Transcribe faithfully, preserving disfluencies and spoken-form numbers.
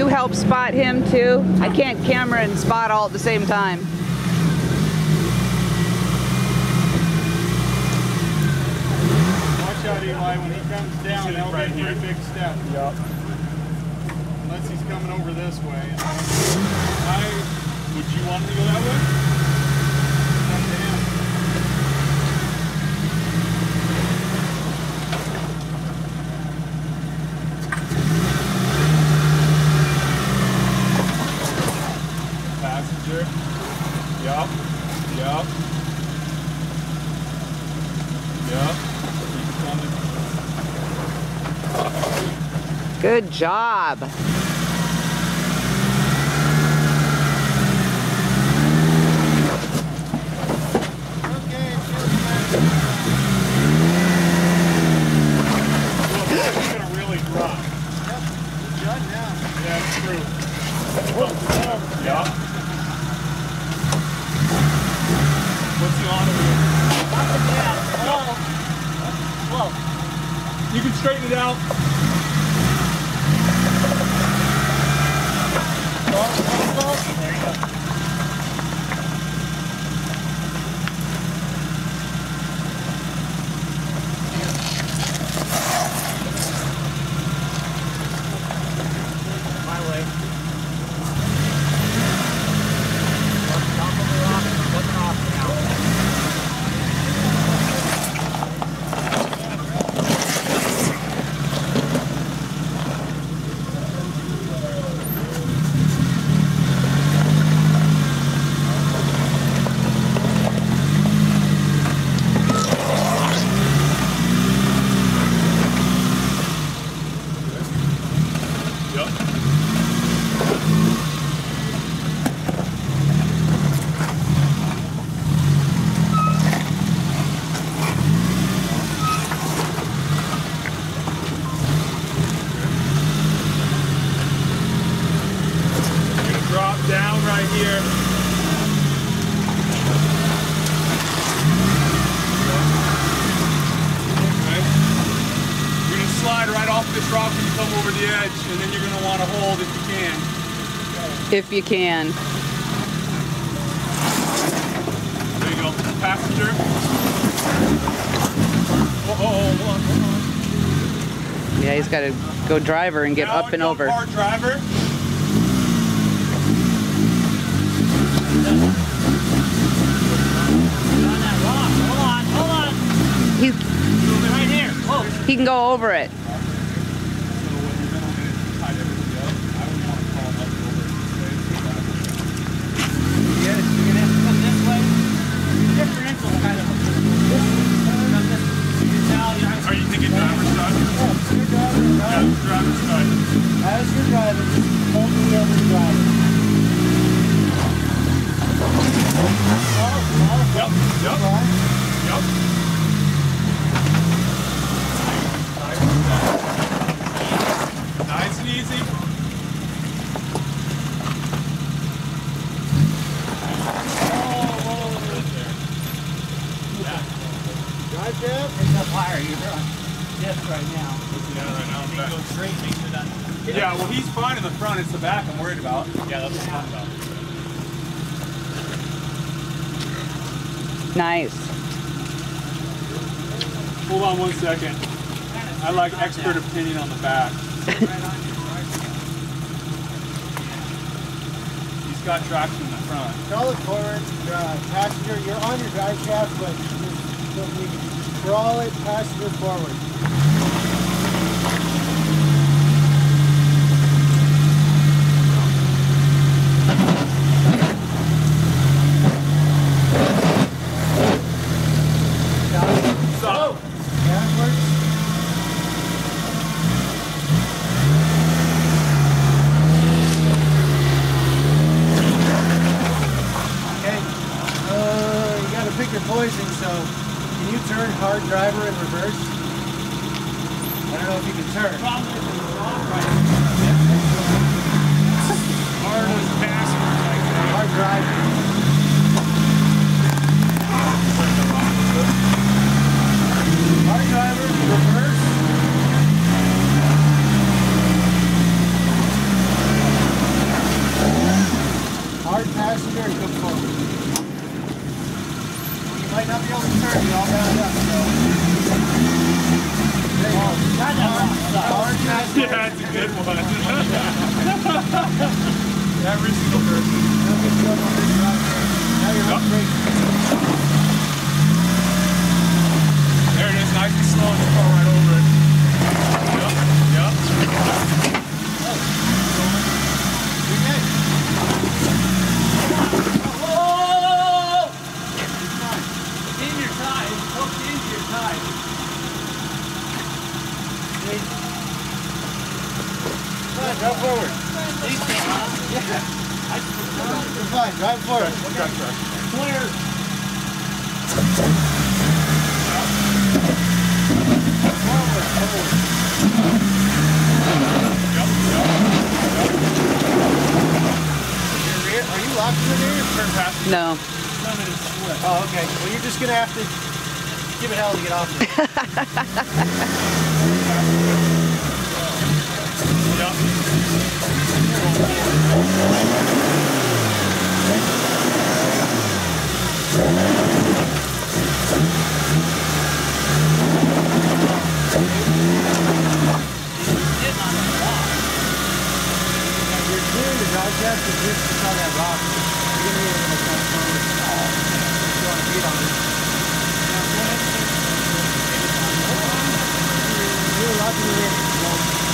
you help spot him too? I can't camera and spot all at the same time. Watch out, Eli. When he comes down, that'll be a pretty big step. Yep. Unless he's coming over this way. I, would you want him to go that way? Up to him. Passenger. Yup. Yup. Yup. Keep coming. Good job. Yeah. What's he on over? Hello. Hello. You can straighten it out. There you go. My way. Down right here. Okay. You're going to slide right off this rock when you come over the edge, and then you're going to want to hold if you can. If you can. There you go. Passenger. Oh, oh, hold on, hold on. Yeah, he's got to go driver and get now up and over. Hard driver. He, right here. Whoa. he can go over it. Yes, you're gonna have to come this way. Differential kind of. Are you thinking driver's side? Yeah, you're driving. Yeah, driver's side. As you're driving, just hold the other driver. Yep, yep, yep. Nice and easy. Drive Jeff. It's up higher. You're on Jeff right now. Yeah, right now. He goes straight into that. Yeah, well, he's fine in the front. It's the back I'm worried about. Yeah, that's what I'm talking about. Nice. Hold on one second. I like expert opinion on the back. He's got traction in the front. Crawl it forward. Uh, passenger, you're on your drive shaft, but just don't need to crawl it, passenger forward. Pick your poison, so can you turn hard driver in reverse? I don't know if you can turn. Hard as passing. Hard driver. Hard driver, reverse. Yeah, that's a good one. Every single person. Now you're Yep. up great. There it is, nice and slow, and just go right over it. Yep, yep. You're good. Whoa! In your tie, it's hooked into your tie. Come on, drive forward. You're fine, drive forward. Okay, sir. Clear. Forward, forward. Yep, yep, Your rear, are you locked in the rear? yep. Turn past. No. None of it is split. Oh, okay. Well, you're just gonna have to give it hell to get off there. Yep. You're clearing the drive shaft because you're just on that rock. You're gonna need a little more time. If you want to beat on it. You're locked in the rear.